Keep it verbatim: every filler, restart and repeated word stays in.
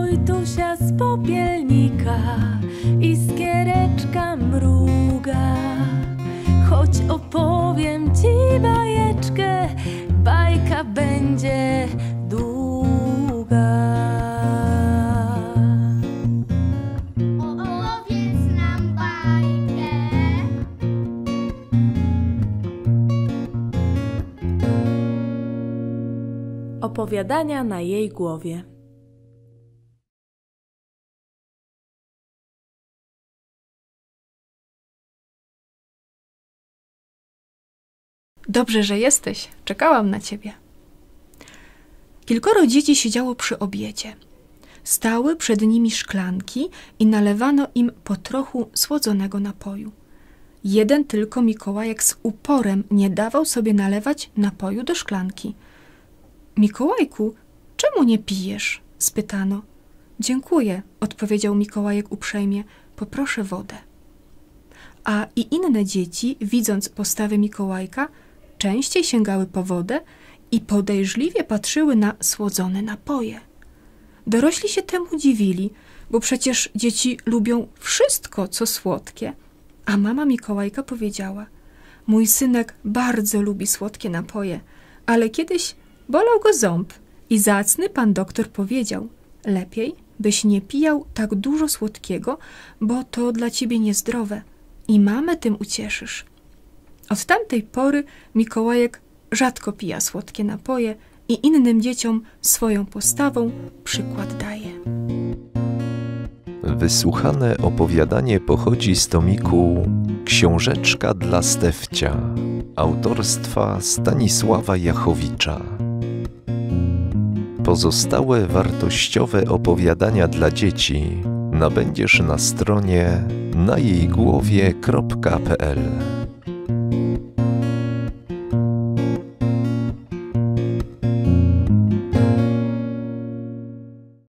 Wojtusia z popielnika, iskiereczka mruga. Choć opowiem ci bajeczkę, bajka będzie długa. Opowiedz nam bajkę. Opowiadania na jej głowie. Dobrze, że jesteś. Czekałam na ciebie. Kilkoro dzieci siedziało przy obiedzie. Stały przed nimi szklanki i nalewano im po trochu słodzonego napoju. Jeden tylko Mikołajek z uporem nie dawał sobie nalewać napoju do szklanki. Mikołajku, czemu nie pijesz? Spytano. Dziękuję, odpowiedział Mikołajek uprzejmie. Poproszę wodę. A i inne dzieci, widząc postawę Mikołajka, częściej sięgały po wodę i podejrzliwie patrzyły na słodzone napoje. Dorośli się temu dziwili, bo przecież dzieci lubią wszystko, co słodkie. A mama Mikołajka powiedziała: mój synek bardzo lubi słodkie napoje, ale kiedyś bolał go ząb i zacny pan doktor powiedział: lepiej, byś nie pijał tak dużo słodkiego, bo to dla ciebie niezdrowe i mamę tym ucieszysz. Od tamtej pory Mikołajek rzadko pija słodkie napoje i innym dzieciom swoją postawą przykład daje. Wysłuchane opowiadanie pochodzi z tomiku Książeczka dla Stefcia autorstwa Stanisława Jachowicza. Pozostałe wartościowe opowiadania dla dzieci nabędziesz na stronie na jej głowie kropka p l.